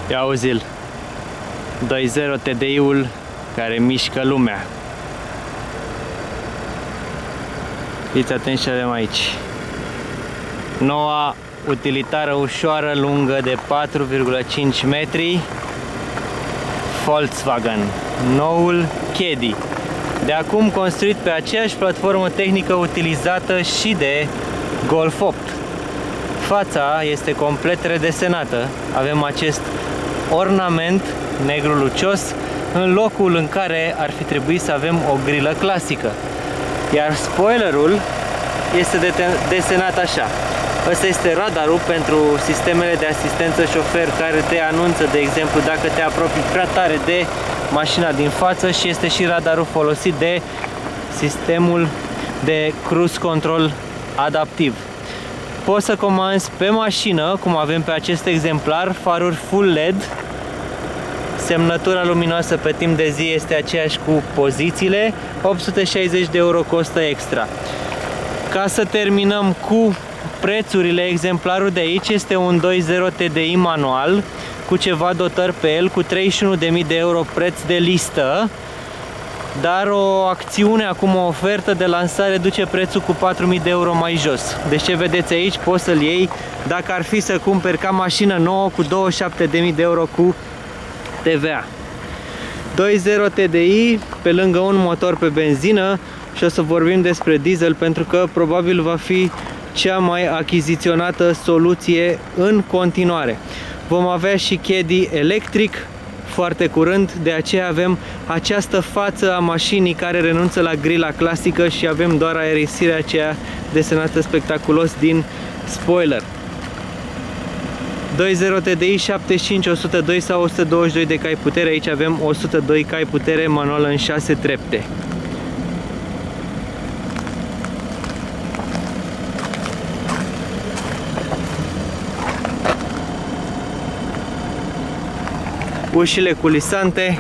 Ia auzi-l. 2.0 TDI-ul care mișcă lumea. Fiți atenți ce avem aici. Noua utilitară ușoară, lungă de 4,5 metri, Volkswagen. Noul Caddy. De acum construit pe aceeași platformă tehnică utilizată și de Golf 8. Fața este complet redesenată. Avem acest ornament negru lucios în locul în care ar fi trebuit să avem o grilă clasică. Iar spoilerul este desenat așa. Ăsta este radarul pentru sistemele de asistență șofer care te anunță, de exemplu, dacă te apropii prea tare de mașina din față, și este și radarul folosit de sistemul de cruise control adaptiv. Poți să comanzi pe mașină, cum avem pe acest exemplar, faruri full LED. Semnătura luminoasă pe timp de zi este aceeași cu pozițiile. 860 de euro costă extra. Ca să terminăm cu prețurile, exemplarul de aici este un 2.0 TDI manual cu ceva dotări pe el, cu 31.000 de euro preț de listă, dar o acțiune, acum o ofertă de lansare, duce prețul cu 4.000 de euro mai jos. Deci ce vedeți aici poți să-l iei dacă ar fi să cumperi ca mașină nouă cu 27.000 de euro cu TVA. 2.0 TDI pe lângă un motor pe benzină, și o să vorbim despre diesel pentru că probabil va fi cea mai achiziționată soluție în continuare. Vom avea și Caddy electric foarte curând, de aceea avem această față a mașinii care renunță la grila clasică și avem doar aerisirea aceea desenată spectaculos din spoiler. 2.0 TDI 75, 102 sau 122 de cai putere. Aici avem 102 cai putere, manuală în 6 trepte. Ușile culisante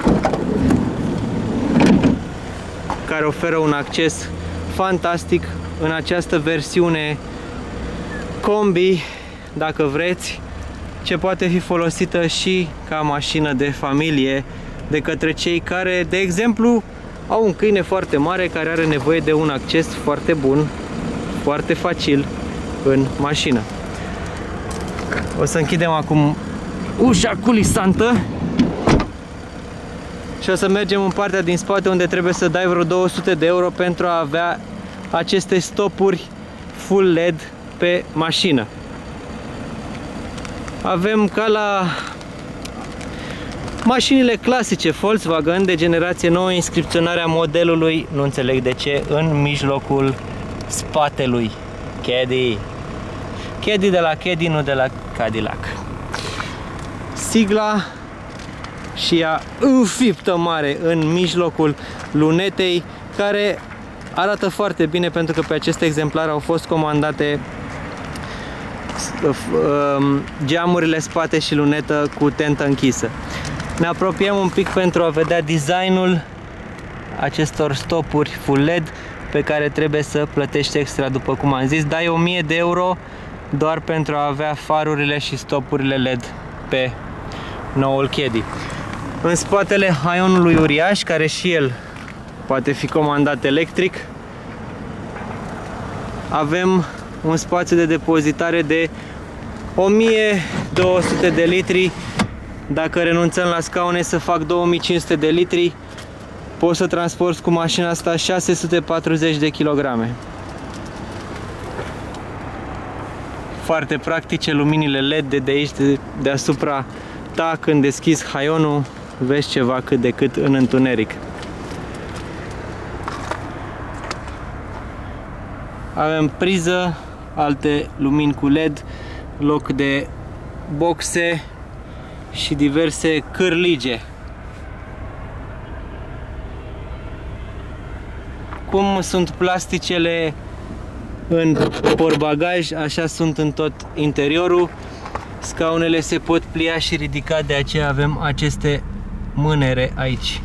care oferă un acces fantastic în această versiune combi, dacă vreți, ce poate fi folosită și ca mașină de familie de către cei care, de exemplu, au un câine foarte mare care are nevoie de un acces foarte bun, foarte facil în mașină. O să închidem acum ușa culisantă și o să mergem în partea din spate, unde trebuie să dai vreo 200 de euro pentru a avea aceste stopuri full LED pe mașină. Avem ca la mașinile clasice Volkswagen de generație nouă inscripționarea modelului, nu înțeleg de ce, în mijlocul spatelui. Caddy. Caddy de la Caddy, nu de la Cadillac. Sigla și ea înfiptă mare în mijlocul lunetei, care arată foarte bine pentru că pe acest exemplar au fost comandate geamurile spate și lunetă cu tentă închisă. Ne apropiem un pic pentru a vedea designul acestor stopuri full LED pe care trebuie să plătești extra, după cum am zis. Dai 1000 de euro doar pentru a avea farurile și stopurile LED pe noul Caddy. În spatele haionului uriaș, care și el poate fi comandat electric, avem un spațiu de depozitare de 1200 de litri. Dacă renunțăm la scaune să fac 2500 de litri, poți să transporti cu mașina asta 640 de kilograme. Foarte practice luminile LED de aici, deasupra ta, când deschizi haionul, vezi ceva cât de cât în întuneric. Avem priză, alte lumini cu LED, loc de boxe și diverse cârlige. Cum sunt plasticele în portbagaj, așa sunt în tot interiorul. Scaunele se pot plia și ridica, de aceea avem aceste mânere aici.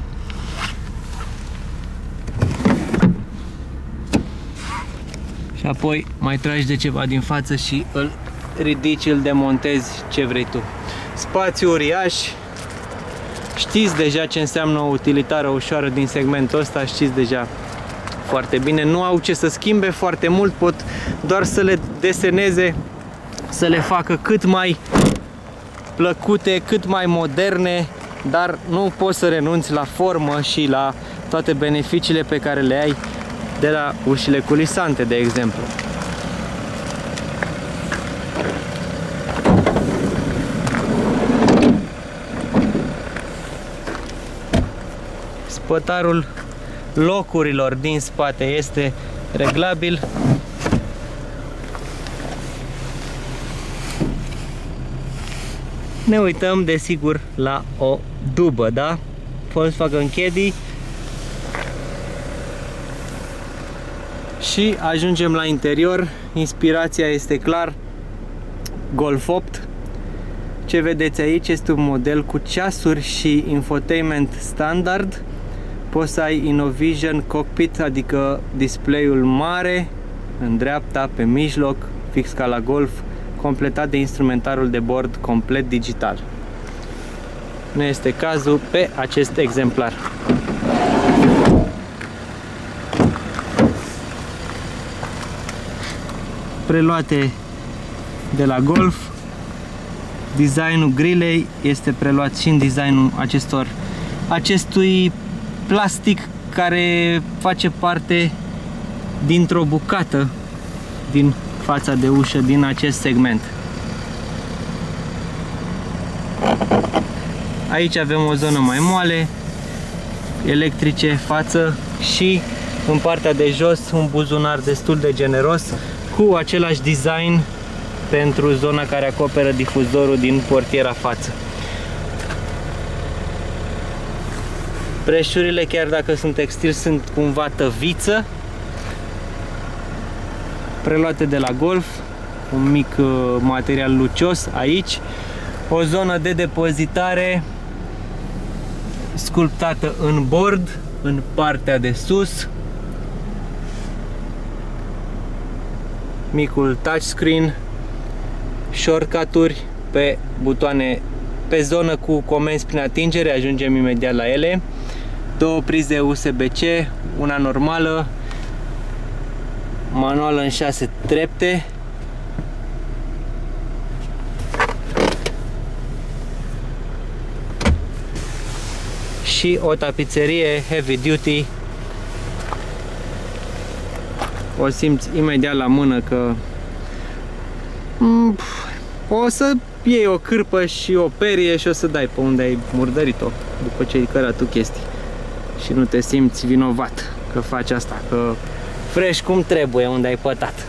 Și apoi mai tragi de ceva din față și îl ridici, îl demontezi, ce vrei tu. spațiu uriaș. Știți deja ce înseamnă o utilitară ușoară din segmentul ăsta, știți deja foarte bine. Nu au ce să schimbe foarte mult, pot doar să le deseneze, să le facă cât mai plăcute, cât mai moderne, dar nu poți să renunți la formă și la toate beneficiile pe care le ai de la ușile culisante, de exemplu. Spătarul locurilor din spate este reglabil. Ne uităm desigur la o dubă, da? Volkswagen Caddy. Și ajungem la interior. Inspirația este clar Golf 8. Ce vedeți aici este un model cu ceasuri și infotainment standard. Poți să ai InnoVision Cockpit, adică display-ul mare în dreapta, pe mijloc, fix ca la Golf, completat de instrumentarul de bord complet digital. Nu este cazul pe acest exemplar. Preluate de la Golf. Designul grilei este preluat și în designul acestui plastic care face parte dintr-o bucată din fața de ușă din acest segment. Aici avem o zonă mai moale, electrice, față și în partea de jos un buzunar destul de generos cu același design pentru zona care acoperă difuzorul din portiera față. Preșurile, chiar dacă sunt textil, sunt cumva tăviță, preluate de la Golf, un mic material lucios aici, o zonă de depozitare sculptată în bord, în partea de sus, micul touchscreen, shortcut-uri pe butoane, pe zonă cu comenzi prin atingere, ajungem imediat la ele, două prize USB-C, una normală, manuală în 6 trepte, și o tapiserie heavy duty. O simți imediat la mână că o să iei o cârpă și o perie și o să dai pe unde ai murdărit-o după ce ai cărat tu chestii și nu te simți vinovat că faci asta, că fresh cum trebuie unde ai pătat.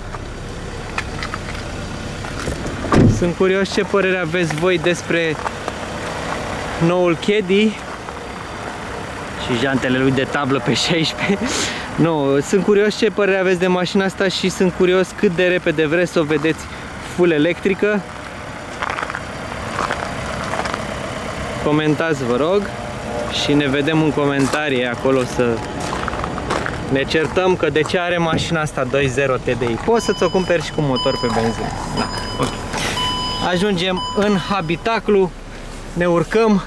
Sunt curios ce părere aveți voi despre noul Caddy și jantele lui de tablă pe 16. Nu, sunt curios ce părere aveți de mașina asta și sunt curios cât de repede vreți să o vedeți full electrică. Comentați, vă rog, și ne vedem în comentarii acolo să ne certăm că de ce are mașina asta 2.0 TDI. Poți să-ți o cumperi și cu motor pe benzină. Da, ok. Ajungem în habitaclu, ne urcăm,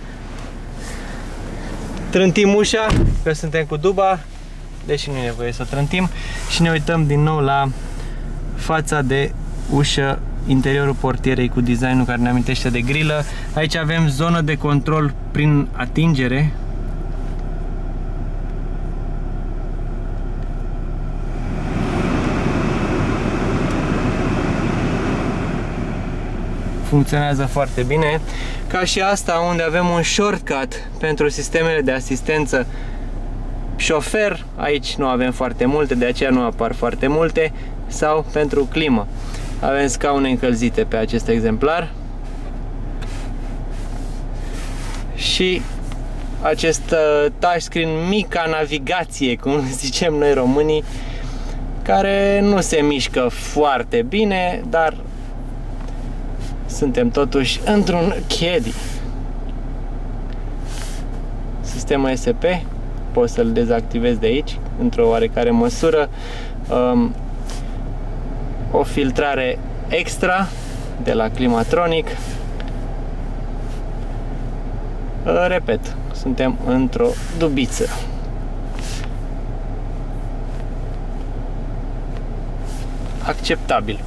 trântim ușa, că suntem cu duba, deși nu e nevoie să o trântim, și ne uităm din nou la fața de ușă, interiorul portierei cu designul care ne amintește de grilă. Aici avem zonă de control prin atingere. Funcționează foarte bine. Ca și asta, unde avem un shortcut pentru sistemele de asistență șofer, aici nu avem foarte multe, de aceea nu apar foarte multe, sau pentru climă. Avem scaune încălzite pe acest exemplar și acest touchscreen, mica navigație, cum zicem noi românii, care nu se mișcă foarte bine, dar suntem totuși într-un Caddy. Sistemul ESP, poți să-l dezactivezi de aici, într-o oarecare măsură. O filtrare extra de la Climatronic. Repet, suntem într-o dubiță. Acceptabil.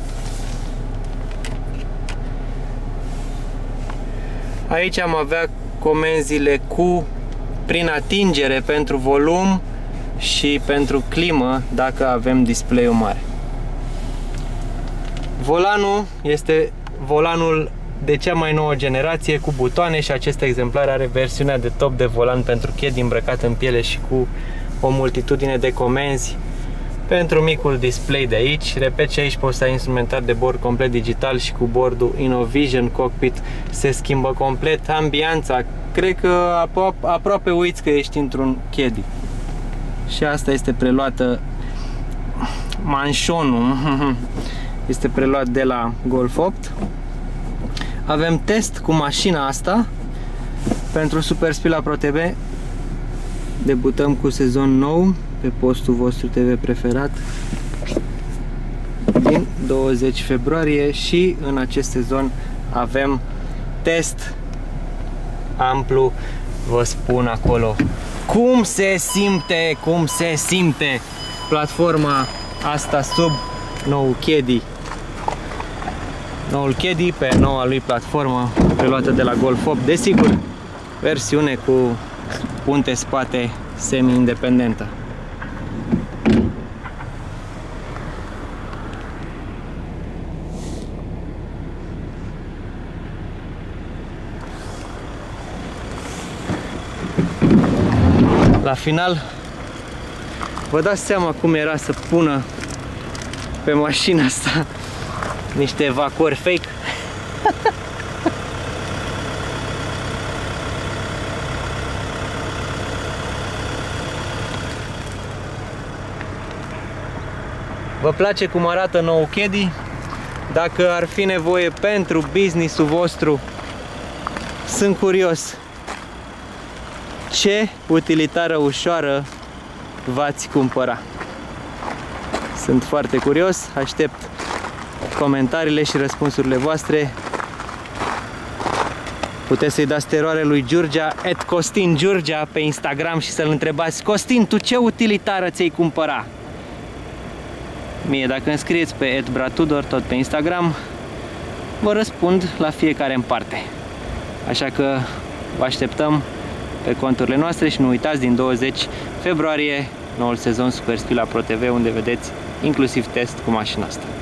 Aici am avea comenzile prin atingere pentru volum și pentru climă dacă avem display-ul mare. Volanul este volanul de cea mai nouă generație cu butoane și acest exemplar are versiunea de top de volan pentru Caddy îmbrăcat în piele și cu o multitudine de comenzi pentru micul display de aici. Repet, și aici poți să ai instrumentar de bord complet digital și cu bordul InnoVision Cockpit se schimbă complet ambianța. Cred că aproape uiți că ești într-un Caddy. Și asta este preluată, manșonul este preluat de la Golf 8. Avem test cu mașina asta pentru Super Speed la ProTV. Debutăm cu sezon nou pe postul vostru TV preferat din 20 februarie și în acest sezon avem test amplu. Vă spun acolo cum se simte platforma asta sub noul Caddy. Noul Caddy pe noua lui platformă preluată de la Golf 8, desigur versiune cu punte spate semi-independentă. La final vă dați seama cum era să pună pe mașina asta niște evacuări fake. Vă place cum arată nou Caddy? Dacă ar fi nevoie pentru business-ul vostru, sunt curios ce utilitară ușoară v-ați cumpăra. Sunt foarte curios, aștept comentariile și răspunsurile voastre. Puteți să-i dați teroare lui Giurgia, @CostinGiurgia pe Instagram și să-l întrebați: Costin, tu ce utilitară ți-ai cumpăra? Mie, dacă îmi scrieți pe @bratudor, tot pe Instagram, vă răspund la fiecare în parte. Așa că vă așteptăm pe conturile noastre și nu uitați, din 20 februarie, noul sezon Super Speed la ProTV, unde vedeți inclusiv test cu mașina asta.